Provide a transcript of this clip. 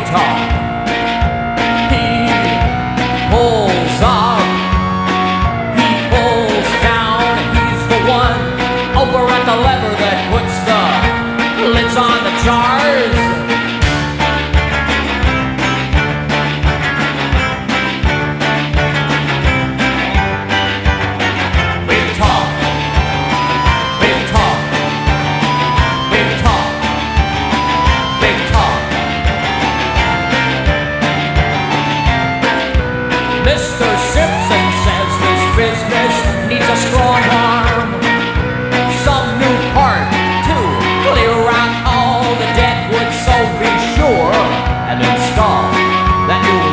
talk. He pulls up, he pulls down, he's the one over at the lever that puts the lids on the jars. Big talk, big talk, big talk, big talk. Mr. Simpson says this business needs a strong arm, some new part to clear out all the dead wood, so be sure and install that new